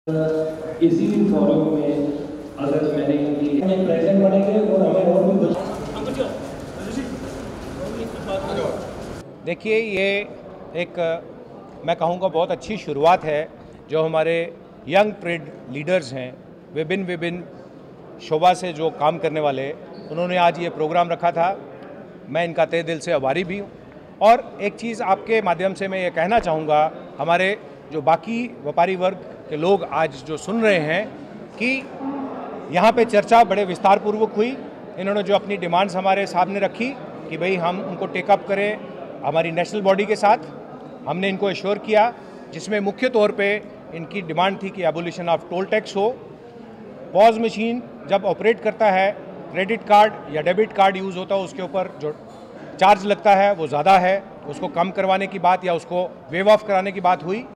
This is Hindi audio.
इसी फोरम में अगर मैंने प्रेजेंट बनेंगे और हमें और भी देखिए, ये एक मैं कहूँगा बहुत अच्छी शुरुआत है जो हमारे यंग ट्रेड लीडर्स हैं, विभिन्न शोबा से जो काम करने वाले, उन्होंने आज ये प्रोग्राम रखा था। मैं इनका तहे दिल से आभारी भी हूँ। और एक चीज़ आपके माध्यम से मैं ये कहना चाहूँगा, हमारे जो बाकी व्यापारी वर्ग के लोग आज जो सुन रहे हैं कि यहाँ पे चर्चा बड़े विस्तार पूर्वक हुई। इन्होंने जो अपनी डिमांड्स हमारे सामने रखी कि भाई हम उनको टेकअप करें हमारी नेशनल बॉडी के साथ, हमने इनको एश्योर किया, जिसमें मुख्य तौर पे इनकी डिमांड थी कि एबोलिशन ऑफ टोल टैक्स हो। पॉज मशीन जब ऑपरेट करता है, क्रेडिट कार्ड या डेबिट कार्ड यूज़ होता है, उसके ऊपर जो चार्ज लगता है वो ज़्यादा है, उसको कम करवाने की बात या उसको वेव ऑफ कराने की बात हुई।